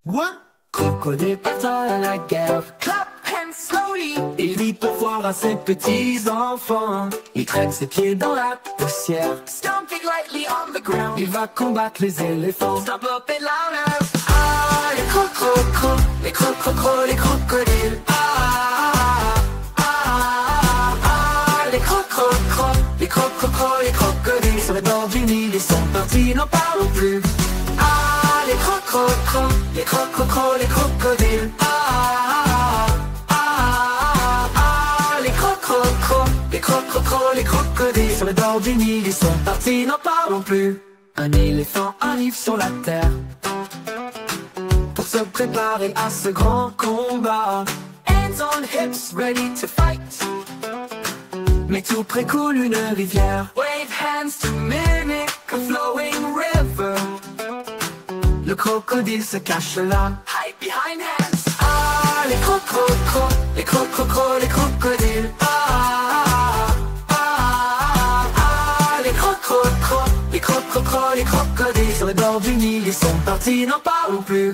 What? Crocodile partant à la guerre. Clap hands slowly. Il dit pour voir à ses petits enfants. Il traîne ses pieds dans la poussière. Stomping lightly on the ground. Il va combattre les éléphants. Stomp up and louder. Ah, les crococros, les crococros, les crocodiles. Les crococros, les crococros, les crocodiles. Sur les bords du Nil, ils sont partis, n'en parlons plus. Les crococros, les crococros, les crocodiles. Les crococros, les crococros, les crocodiles. Sur les bords du Nil, ils sont partis, n'en parlons plus. Un éléphant arrive sur la terre pour se préparer à ce grand combat. Hands on hips, ready to fight. Mais tout près coule une rivière. Wave hands to mimic a flowing river. Le crocodile se cache là. Hide behind hands. Les crococros, les crococros, les crocodiles. Les crococros, les crococros, les crocodiles. Sur les bords du Nil, ils sont partis, n'en parlons plus.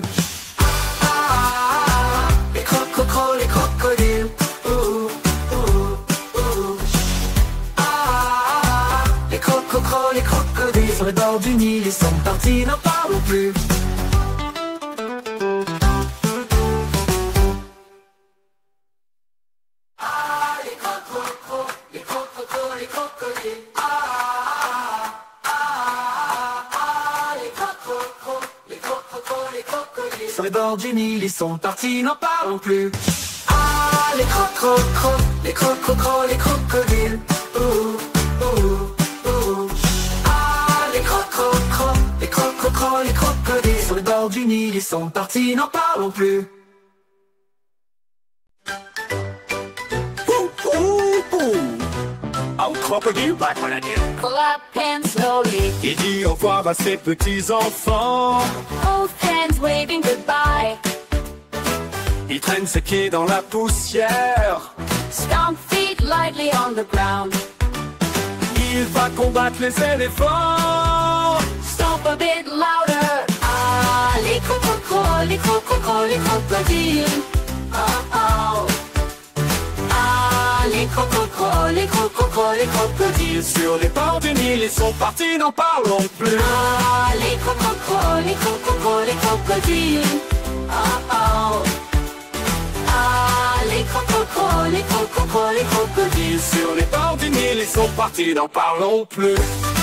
Les crococros, les crocodiles. Les crococros, les crocodiles. Sur les bords du Nil, ils sont partis, n'en parlons plus. Les crococros, les crococros, les crocodiles. Les crococros, les crococros, les crocodiles. Sur les bords du Nil, ils sont partis, n'en parlons plus. Les crococros, les crococros, les crocodiles. Les crococros, les crococros, les crocodiles. Sur les bords du Nil, ils sont partis, n'en parlons plus. Un crocodile, bah qu'on a dit. Clap hands slowly. Il dit au revoir à ses petits enfants. Both hands waving goodbye. Il traîne ses pieds dans la poussière. Stomp feet lightly on the ground. Il va combattre les éléphants. Stomp a bit louder. Les crococros, les crococros, les crocodiles. Les crococros, les crococros, les crocodiles. Sur les bords du Nil, ils sont partis, n'en parlons plus. Les crococros, les crococros, les crocodiles. Les crococros, les crococros, les crocodiles. Sur les bords du Nil, ils sont partis, n'en parlons plus.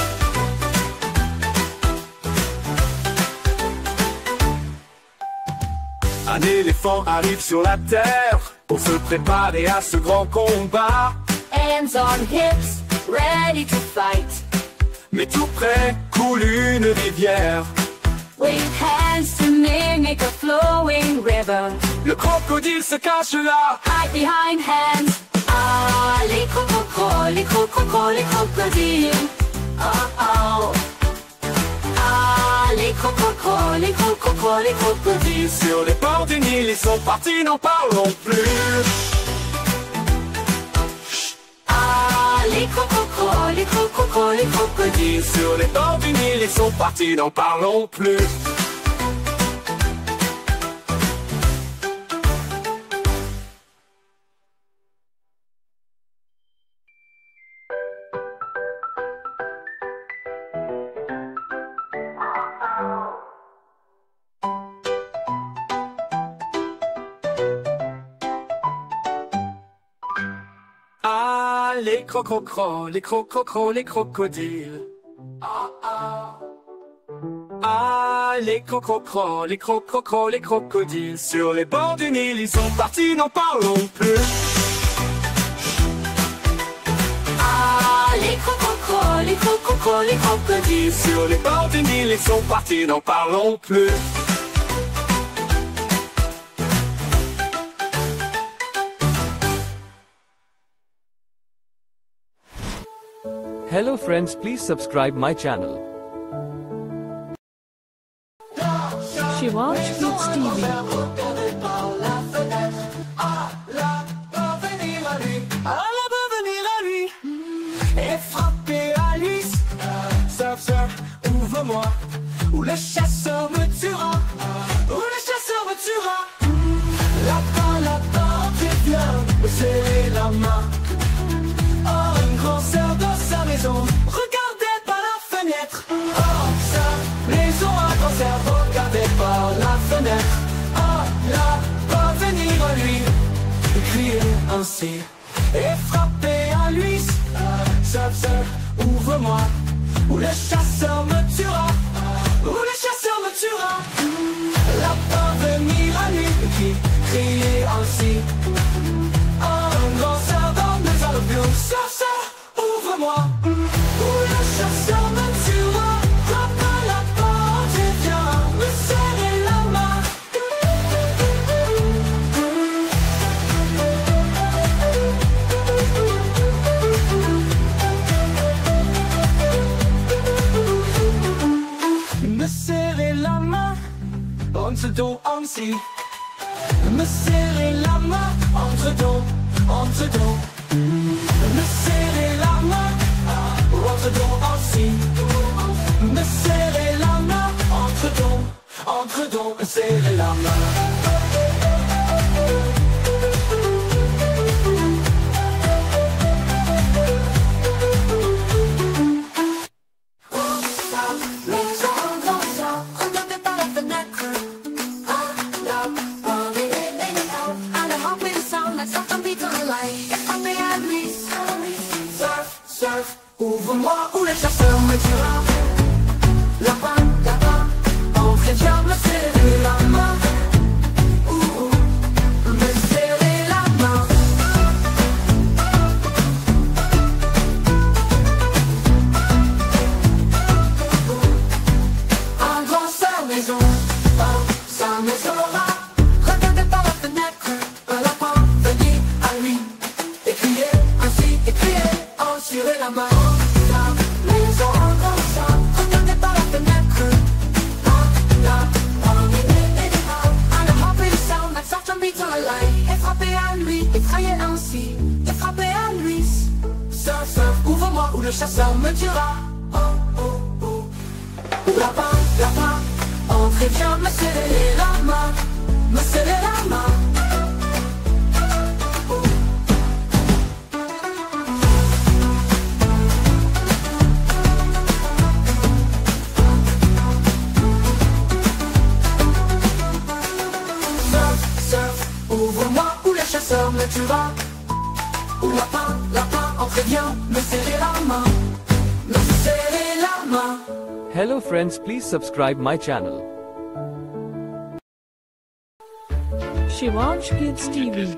Un éléphant arrive sur la terre pour se préparer à ce grand combat. Hands on hips, ready to fight. Mais tout près coule une rivière. Wave hands to mimic a flowing river. Le crocodile se cache là. Hide behind hands. Les crococros, les crococros, les crocodiles. Les crococros, les crococros, les crocodiles. Sur les bords du Nil, ils sont partis, n'en parlons plus. Les crococros, les crococros, les crocodiles. Sur les bords du Nil, ils sont partis, n'en parlons plus. Les crococros, les crococros, les crocodiles. Les crococros, les crococros, les crocodiles. Sur les bords du Nil, ils sont partis, n'en parlons plus. Les crococros, les crococros, les crocodiles. Sur les bords du Nil, ils sont partis, n'en parlons plus. Hello friends, please subscribe my channel. Shivansh Kids TV. Et frapper Alice. Surf, surf, ouvre-moi. Ou le chasseur me tuera. Ou le chasseur tuera. Lapin, lapin, viens me serrer la main. Oh, une grande sœur dans sa maison, regardez par la fenêtre. Oh, sa maison a grand cerveau, regardez par la fenêtre. Oh, là, va venir à lui, et crier ainsi, et frapper à lui. Seul, seul, ouvre-moi, ou le chasseur me tuera. Ou le chasseur me tuera. Lapin venir à lui, et crier ainsi. Un grand sœur dans mes alluvions. Sœur, sœur, ouvre-moi, ou le chasseur me tuera. Frappe à la porte et viens me serrer la main. Me serrer la main, entre dos, ainsi. Me serrer la main, entre dos, entre dos. Me serrer la main, entre dos, ainsi. Me serrer la main, entre dos, me serrer la main. Ouvre-moi ou le chasseur me tuera. Lapin, lapin, entrez, viens me serrer la main. Me serrer la main. Un grand sa maison, sa maison là. Regardez par la fenêtre, un lapin venir à lui. Et crier ainsi, et crier, en serrer la main. Ouvre-moi ou le chasseur me tuera. Oh, oh, oh. Lapin, lapin, entrez, viens me serrer la main. Me serrer la main. Surf, surf, ouvre-moi ou le chasseur me tuera. Lapin, lapin, entrez, viens me serrer la main. Me serrer la main. Hello friends, please subscribe my channel. Shivansh Kids TV.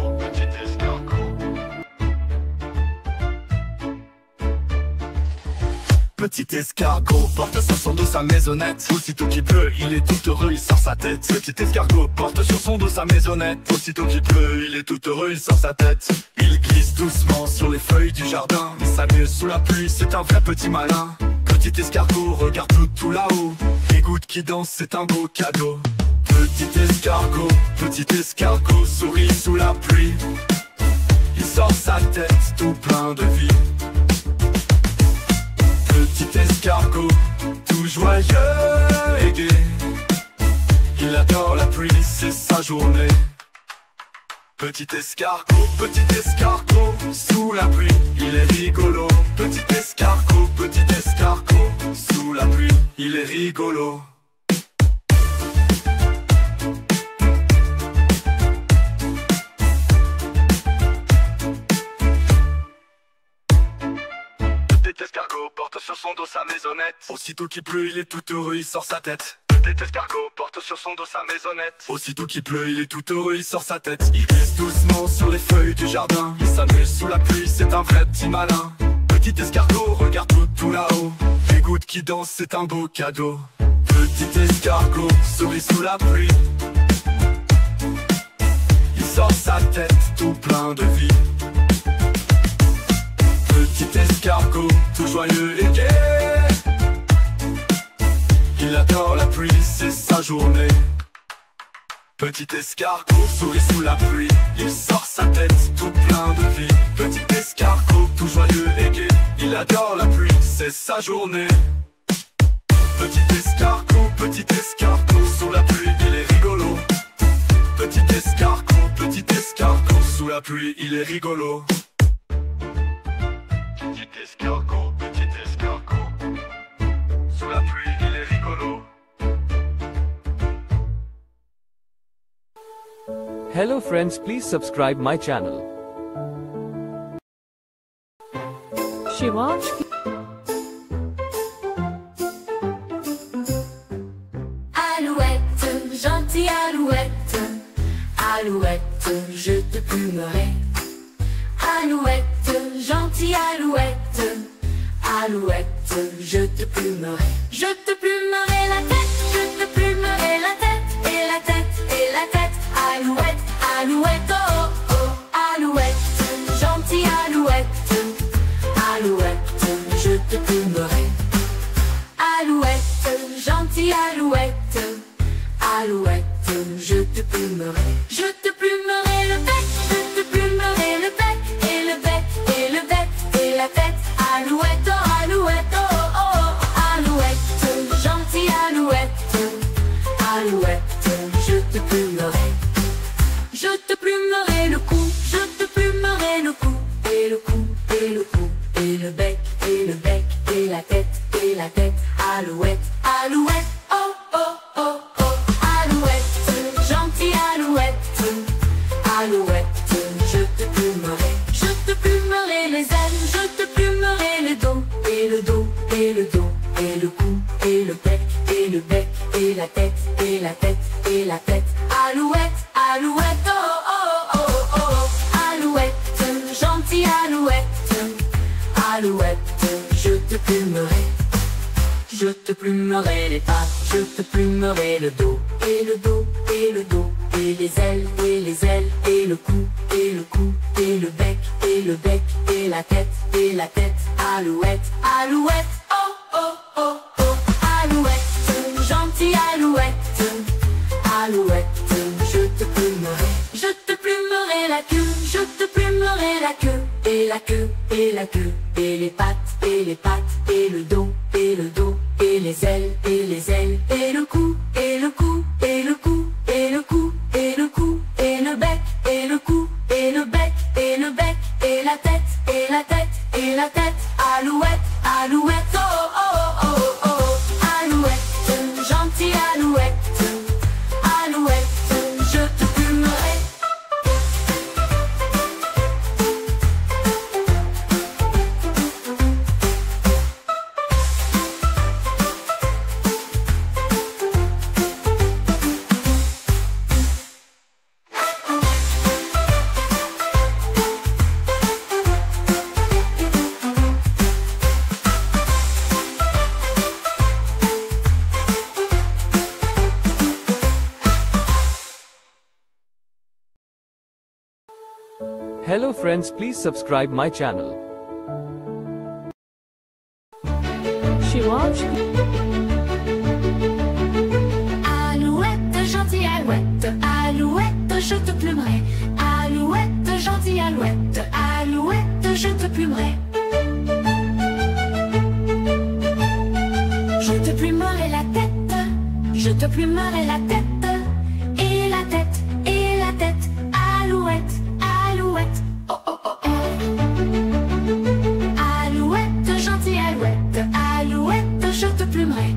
Petit escargot porte sur son dos sa maisonnette. Aussitôt qu'il pleut, il est tout heureux, il sort sa tête. Petit escargot porte sur son dos sa maisonnette. Aussitôt qu'il pleut, il est tout heureux, il sort sa tête. Il glisse doucement sur les feuilles du jardin. Il s'amuse sous la pluie, c'est un vrai petit malin. Petit escargot regarde tout là-haut. Les gouttes qui dansent, c'est un beau cadeau. Petit escargot sourit sous la pluie. Il sort sa tête tout plein de vie. Petit escargot, tout joyeux et gai. Il adore la pluie, c'est sa journée. Petit escargot, sous la pluie, il est rigolo. Petit escargot, sous la pluie, il est rigolo. Petit escargot porte sur son dos sa maisonnette. Aussitôt qu'il pleut, il est tout heureux, il sort sa tête. Petit escargot porte sur son dos sa maisonnette. Aussitôt qu'il pleut, il est tout heureux, il sort sa tête. Il glisse doucement sur les feuilles du jardin. Il s'amuse sous la pluie, c'est un vrai petit malin. Petit escargot regarde tout là-haut. Les gouttes qui dansent, c'est un beau cadeau. Petit escargot sourit sous la pluie. Il sort sa tête tout plein de vie. Petit escargot, tout joyeux et gai. Il adore la pluie, c'est sa journée. Petit escargot sourit sous la pluie. Il sort sa tête tout plein de vie. Petit escargot, tout joyeux et gai. Il adore la pluie, c'est sa journée. Petit escargot sous la pluie, il est rigolo. la pluie, il est rigolo. Petit escargot, petit escargot. Sous la pluie, il est rigolo. Hello friends, please subscribe my channel. Shivansh, Alouette, gentille alouette, alouette, je te plumerai. Alouette, gentille alouette, alouette, je te plumerai. Je te plumerai la tête, je te plumerai la tête, et la tête, et la tête. Alouette, alouette, oh oh, oh. Alouette, gentille alouette, alouette, je te plumerai. Alouette, gentille alouette, alouette, je te plumerai. Je te plumerai le bec, je te plumerai le bec, et le bec, et le bec, et la tête. Alouette, oh, alouette, oh, oh, oh. Alouette, gentille alouette, alouette, je te plumerai. Je te plumerai le cou, je te plumerai le cou, et le cou, et le cou, et le bec, et le bec, et la tête, et la tête. Alouette, alouette, oh, oh, oh, oh. Alouette, gentille alouette, alouette, je te plumerai. Je te plumerai les ailes, je te plumerai le dos, et le dos, et le dos, et le cou, et le bec, et le bec, et la tête, et la tête, et la tête. Alouette, alouette, oh, oh, oh, oh, oh. Alouette, gentille alouette, alouette, je te plumerai. Je te plumerai les pattes, je te plumerai le dos, et le dos, et le dos, et les ailes, et les ailes, et le cou, et le cou, et le bec, et le bec, et la tête, et la tête. Alouette, alouette, oh, oh, oh, oh. Alouette, gentille alouette, alouette, je te plumerai. Je te plumerai la queue, je te plumerai la queue, et la queue, et la queue, et les pattes, et les pattes, et le dos, et le dos, et les ailes, et les ailes, et le cou, et le cou, et le cou, et le cou, et le cou, et le bec, et le cou, et le bec, et le bec, et la tête, et la tête, et la tête. Alouette, alouette, oh, oh, oh, oh, oh. Alouette, gentille alouette, alouette, je te plumerai. Hello friends, please subscribe my channel. Shivansh, Alouette, gentille alouette, alouette, je te plumerai. Alouette, gentille alouette, alouette, je te plumerai. Je te plumerai la tête, je te plumerai la tête, et la tête, et la tête. Alouette, alouette, oh, oh, oh, oh. Alouette, gentille alouette, alouette, je te plumerai.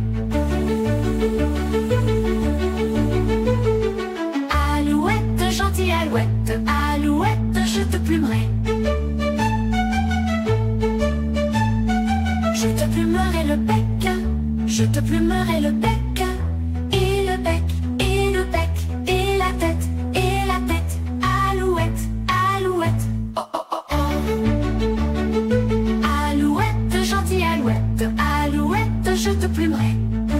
Alouette, gentille alouette, alouette, je te plumerai. Je te plumerai le bec, je te plumerai le bec, et le bec, et le bec, et la tête, et la tête. Alouette, alouette, oh, oh, oh, oh. Alouette, gentille alouette, alouette, je te plumerai.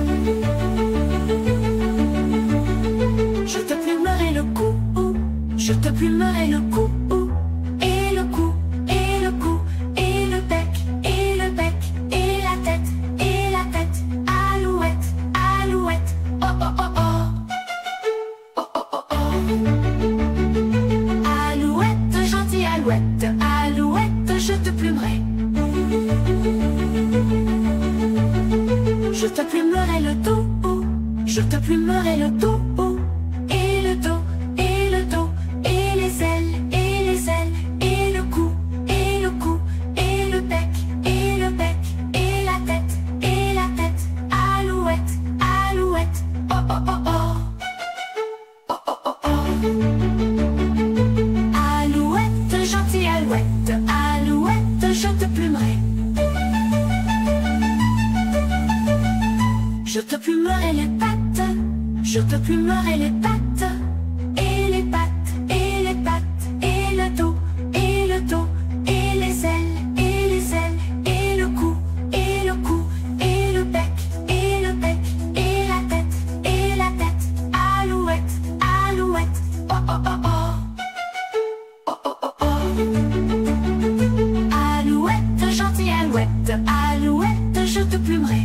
Je te plumerai le cou, je te plumerai le cou, et le cou, et le cou, et le bec, et le bec, et la tête, et la tête. Alouette, alouette, oh, oh, oh, oh. Oh, oh, oh, oh. Alouette, gentille alouette, alouette, je te plumerai. Je te plumerai le dos, je te plumerai le dos, et le dos, et le dos, et les ailes, et les ailes. Alouette, gentille alouette, alouette, je te plumerai. Je te plumerai les pattes, je te plumerai les pattes, et les pattes, et les pattes, et le dos, et le dos, et les ailes, et les ailes, et le cou, et le cou, et le bec, et le bec, et la tête, et la tête. Alouette, alouette, oh oh oh oh, oh oh oh oh. Alouette, gentille alouette, alouette, je te plumerai.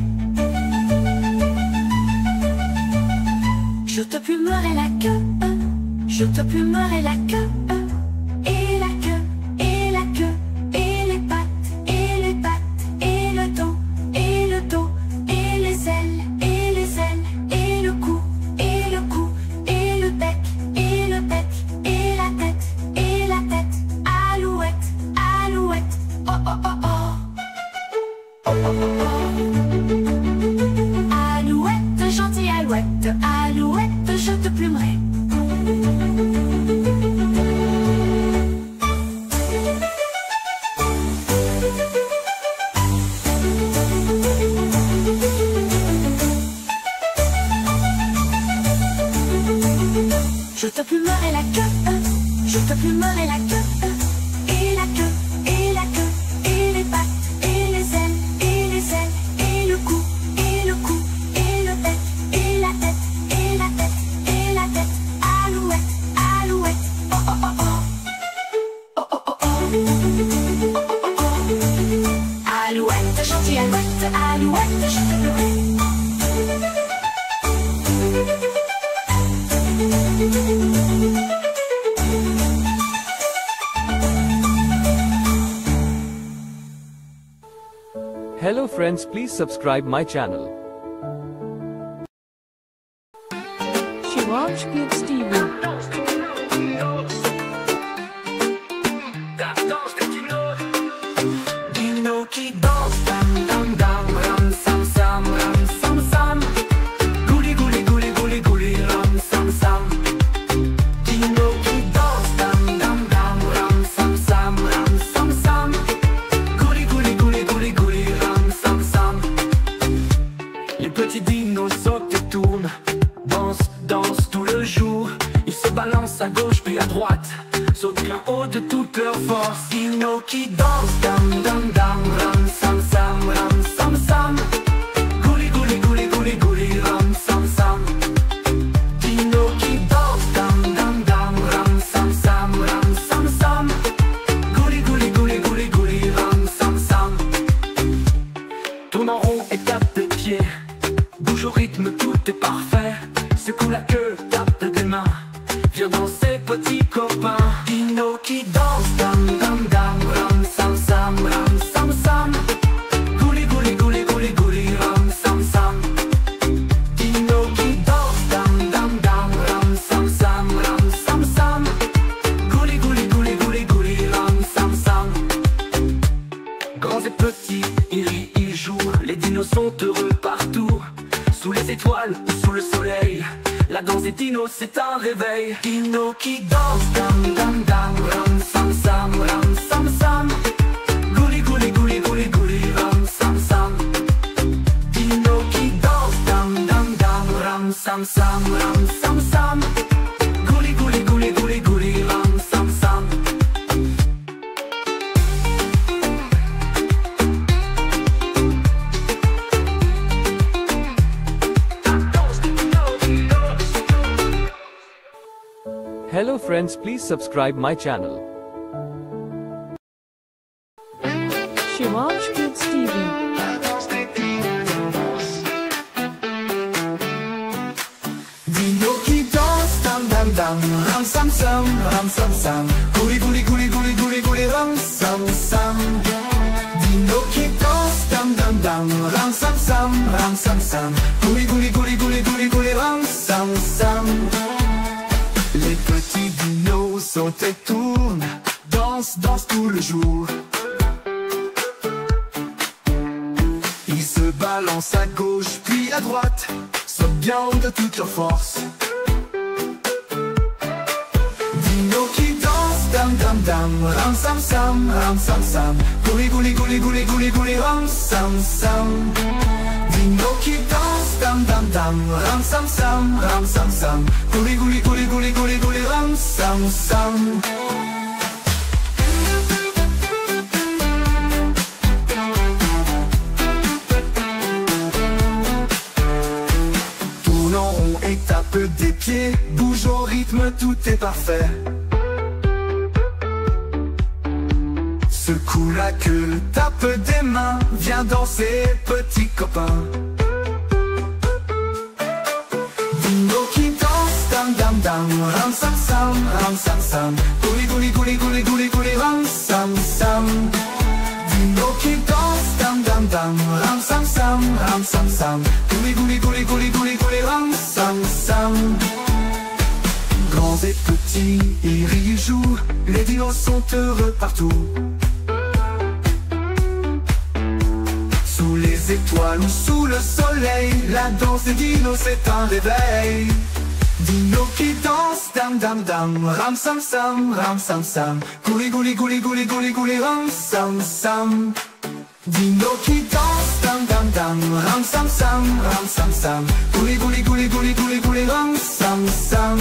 Je te plumerai la queue, je te plumerai la queue, et la queue, et la queue, et les pattes, et les pattes, et le dos, et le dos, et les ailes, et les ailes, et le cou, et le cou, et le bec, et le bec, et la tête, et la tête. Alouette, alouette, oh oh oh oh, oh oh oh oh. Alouette, gentille alouette, alouette, je te plumerai. Je te plumerai la queue, je te plumerai la queue, et la queue, et la queue, et les pattes, et les ailes, et les ailes, et le cou, et le cou, et le bec, et la tête, et la tête, et la tête. Alouette, alouette, oh oh oh oh, oh oh oh oh, oh oh oh oh. Alouette, gentille alouette, alouette, je te plumerai. Hello friends, please subscribe my channel. Shivansh Kids TV. Dino qui danse, dam dam dam, ram sam sam, ram sam sam. Gouli gouli gouli gouli gouli, ram sam sam. Dino qui danse, dam dam dam, ram sam sam, ram sam sam. Gouli gouli gouli gouli gouli, ram sam sam. Les petits dinos sautent et tournent, dansent, dansent tout le jour. Ils se balancent à gauche puis à droite, sautent bien haut de toute leur force. Dino qui danse, dam dam dam, ram sam sam, ram sam sam. Gouli gouli gouli gouli gouli, ram sam sam. Dino qui danse, dam dam dam, ram sam sam, ram sam sam. Gouli gouli gouli gouli gouli, ram sam sam. Tourne en rond et tape des pieds, bouge au rythme, tout est parfait. Secoue la queue, tape des mains, viens danser petits copains. Dino qui danse, dam dam dam, ram sam sam, ram sam sam. Gouli gouli gouli gouli gouli, ram sam sam. Dino qui danse, dam dam dam, ram sam sam, ram sam sam. Gouli gouli gouli gouli gouli, ram sam sam. Grands et petits, ils rient, ils jouent, les dinos sont heureux partout. Sous les étoiles ou sous le soleil, la danse des dinos c'est un réveil. Dino qui danse, dam dam dam, ram sam sam, ram sam sam. Gouli gouli gouli gouli gouli, ram sam sam. Dino qui danse, dam dam dam, ram sam sam, ram sam sam. Gouli gouli gouli gouli gouli, ram sam sam. Hello friends, please subscribe my channel. Shivansh Kids TV. Dino qui danse, dam dam dam, ram sam sam, ram sam sam. Gouli gouli gouli gouli gouli gouli, ram sam sam. Dino qui danse, dam dam dam, ram sam sam, ram sam sam. Gouli gouli gouli gouli gouli gouli, ram sam sam. Les petits dinos sautent et tournent, dansent, dansent tout le jour. Ils se balancent à gauche puis à droite, sautent bien haut de toute leur force. ram sam sam, ram sam sam. Gouli gouli gouli gouli gouli gouli ram sam sam. Dino qui danse dam dam dam, ram sam sam, ram sam sam. Gouli gouli gouli gouli gouli gouli ram sam sam. Tourne en rond et tape des pieds, bouge au rythme, tout est parfait. Secoue la queue, tape des mains, viens danser, petit copain. Dingo qui danse, dam dam dam, ram sam sam, ram sam sam. Gouli gouli gouli gouli gouli gouli ram sam sam. Dingo qui danse, dam dam dam, ram sam sam, ram sam sam. Gouli gouli gouli gouli gouli gouli ram sam sam. Grands et petits, ils rient, ils jouent, les dinos sont heureux partout. Sous les étoiles ou sous le soleil, la danse des dinos c'est un réveil. Dino qui danse, dam dam dam, ram sam sam, ram sam sam. Gouli gouli gouli gouli gouli gouli ram sam sam. Dino qui danse, dam dam dam, ram sam sam, ram sam sam. Gouli gouli gouli gouli gouli gouli ram sam sam.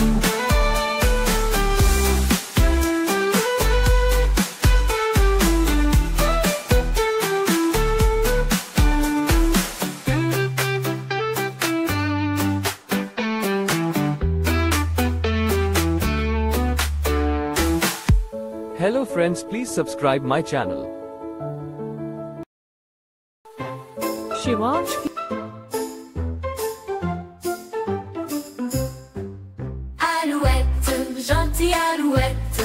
Hello friends, please subscribe my channel. Shivansh. Alouette, gentille alouette,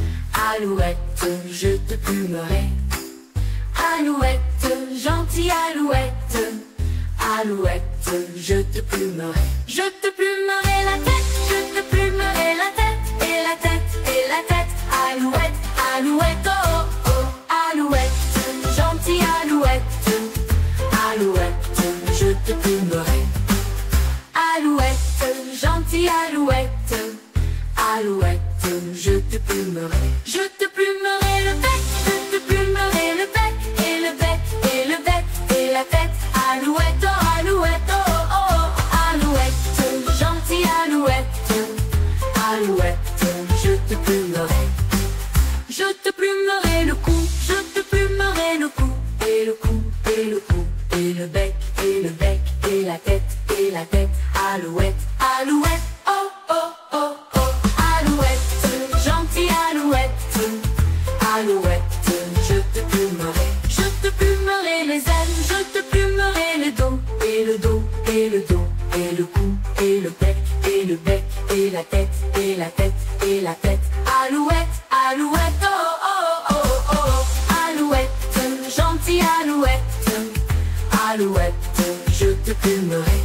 alouette, je te plumerai. Alouette, gentille alouette, alouette, je te plumerai. Je te plumerai la tête, je te plumerai la tête, et la tête, et la tête. Alouette, alouette, oh oh, alouette, gentille alouette, alouette, je te plumerai. Alouette, gentille alouette, alouette, je te plumerai. Je te plumerai le bec, je te plumerai le bec, et le bec, et le bec, et la tête. Alouette, oh alouette, oh oh, oh, alouette, gentille alouette, alouette, je te plumerai. Je te plumerai le cou, je te plumerai le cou, et le cou, et le cou, et le bec, et le bec, et la tête, et la tête. Alouette, alouette, oh oh oh oh, alouette, gentille alouette, alouette, je te plumerai. Je te plumerai les ailes, je te plumerai le dos, et le dos, et le dos, et le cou, et le bec, et le bec, et la tête, et la tête, et la tête. Alouette, alouette, oh oh oh oh, alouette, gentille alouette, alouette, je te plumerai.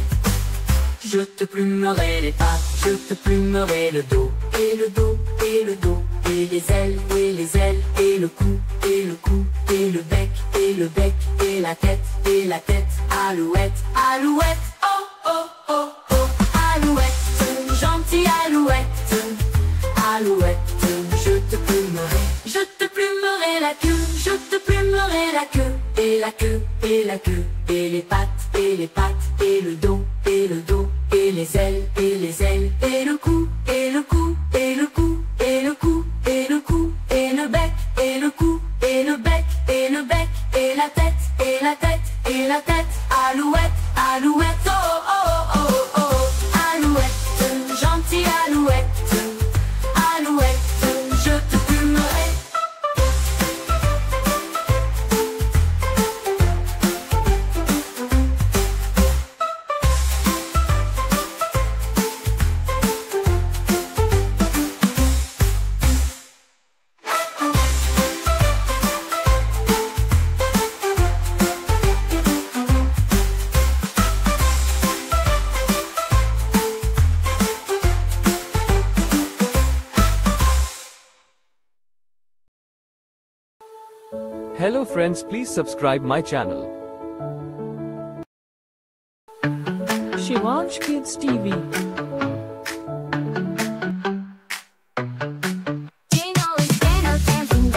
Je te plumerai les pattes, je te plumerai le dos, et le dos, et le dos, et les ailes, et les ailes, et le cou, et le cou, et le bec, et le bec, et la tête, et la tête. Alouette, alouette, oh oh oh oh, alouette, gentille alouette, alouette, je te plumerai. Je te plumerai la queue, je te plumerai la queue, et la queue, et la queue, et les pattes, et les pattes, et le dos, et le dos, et les ailes, et les ailes, et le cou, et le cou, et le cou, et le cou, et le cou, et le bec, et le cou, et le bec, et le bec, et la tête, et la tête, et la tête. Alouette, alouette, oh oh oh oh, alouette, gentille alouette, alouette, je te plumerai. Hello friends, please subscribe my channel. Shivansh Kids TV. Jingle is dancing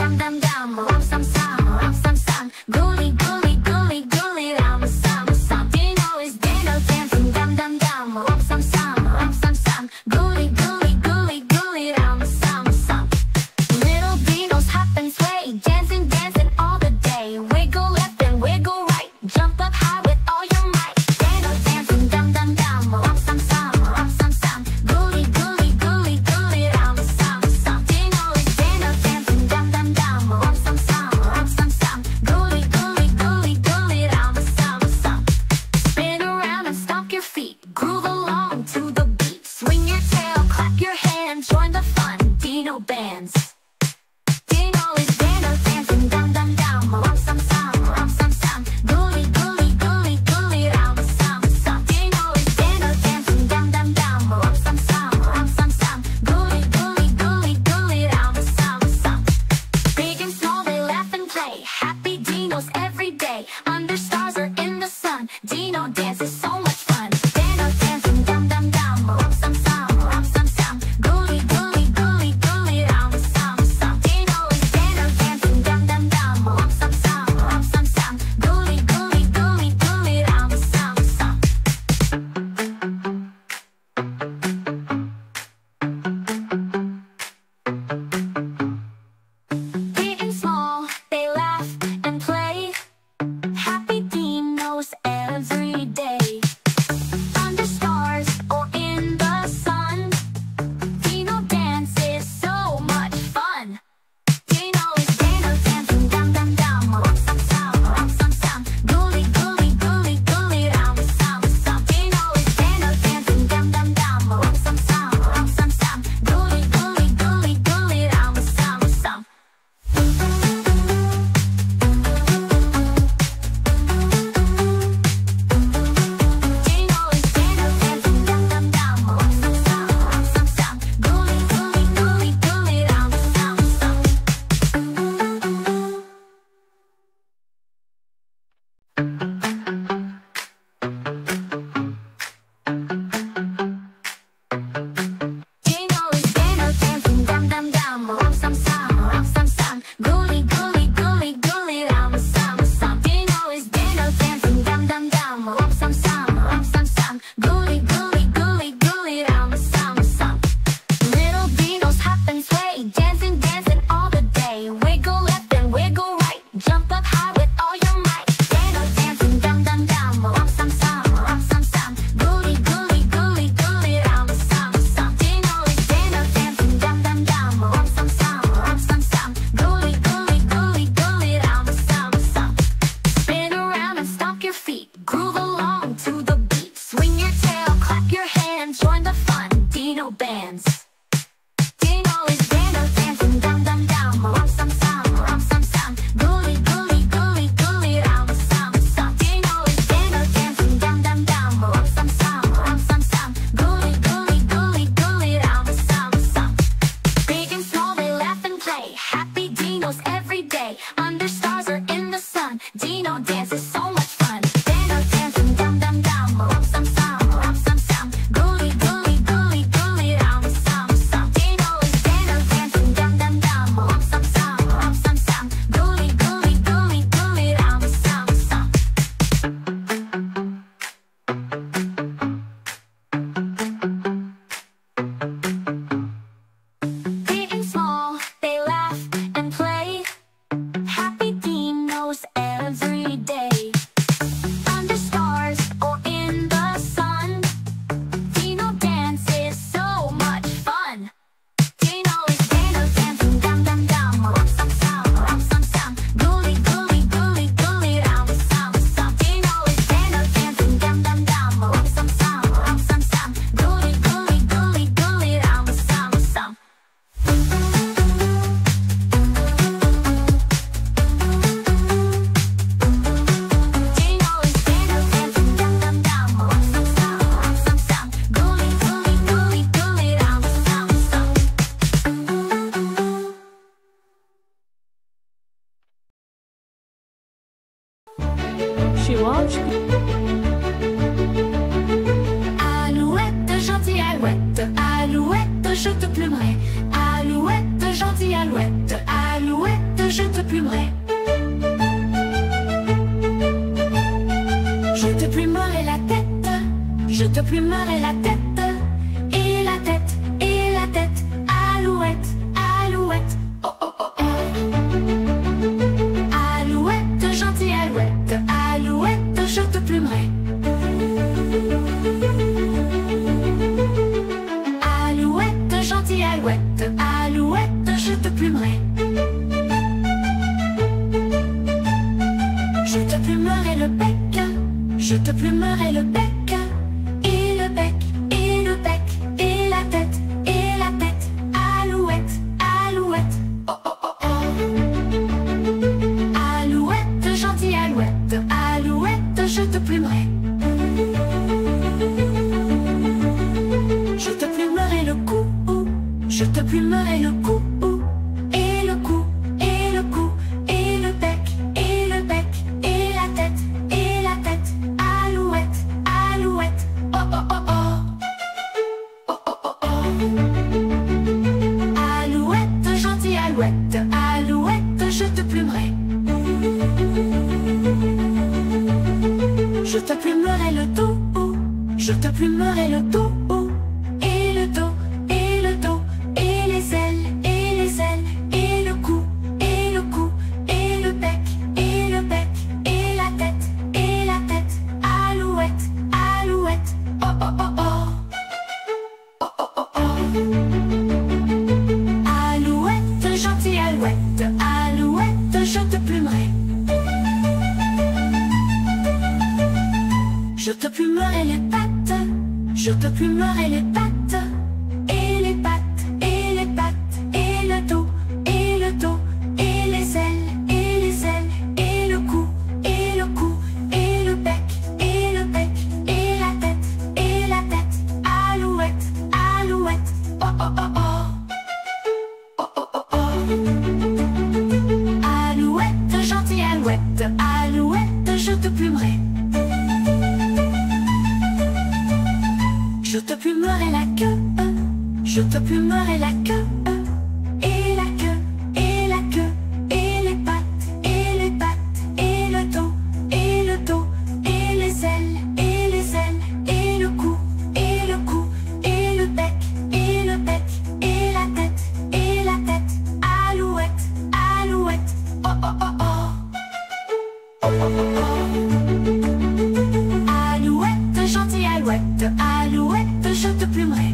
plumerai. Alouette, gentille alouette, alouette, je te plumerai. Je te plumerai la tête, je te plumerai la tête, et la tête, et la tête. Alouette, alouette, oh oh oh oh. Alouette, gentille alouette, alouette, je te plumerai. Alouette, gentille alouette, alouette, je te plumerai. Je te plumerai le bec, je te plumerai le bec, et le bec, et le bec, et la tête, et la tête. Alouette, alouette, oh oh oh oh. Alouette, gentille alouette, alouette, je te plumerai. Je te plumerai le cou, je te plumerai le cou, et le cou, et le cou, et le bec, et le bec, et la tête, et la tête. Alouette, alouette, oh oh oh oh. Oh oh oh oh. Alouette, gentille alouette, alouette, je te plumerai. Je te plumerai le dos, je te plumerai le dos, et le dos, et le dos, et les ailes, et les ailes, et le cou, et le cou, et le bec, et le bec, et la tête, et la tête. Alouette, alouette, oh oh oh oh. Oh oh oh oh. Alouette, gentille alouette, alouette, je te plumerai. Je te plumerai les pattes, je te plumerai les pattes, et les pattes, et les pattes, et le dos, et le dos, et les ailes, et les ailes, et le cou, et le cou, et le bec, et le bec, et la tête, et la tête. Alouette, alouette, oh oh oh oh. Oh oh oh oh. Alouette, gentille alouette, alouette, je te plumerai. Je te plumerai la queue, je te plumerai la queue, et la queue, et la queue, et les pattes, et les pattes, et le dos, et le dos, et les ailes, et les ailes, et le cou, et le cou, et le bec, et le bec, et la tête, et la tête. Alouette, alouette, oh oh oh oh. Oh oh oh oh. Alouette, gentille alouette, alouette, je te plumerai.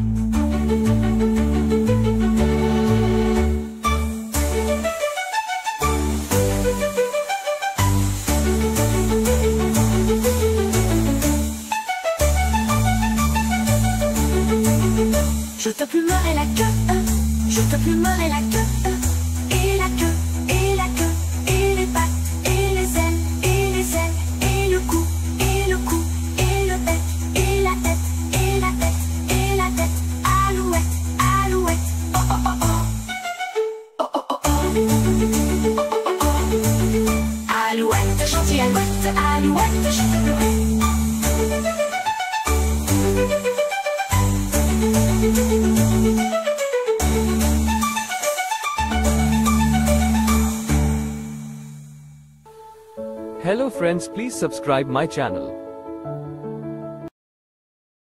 Je te plumerai la queue, je te plumerai la queue, et la queue, et la queue, et les pattes, et les ailes, et les ailes, et le cou, et le cou, et le bec, et la tête, et la tête, et la tête. Alouette, alouette, oh oh oh oh. Oh oh oh oh. Oh oh oh oh. Alouette, gentille alouette, alouette, je te plumerai. Hello friends, please subscribe my channel.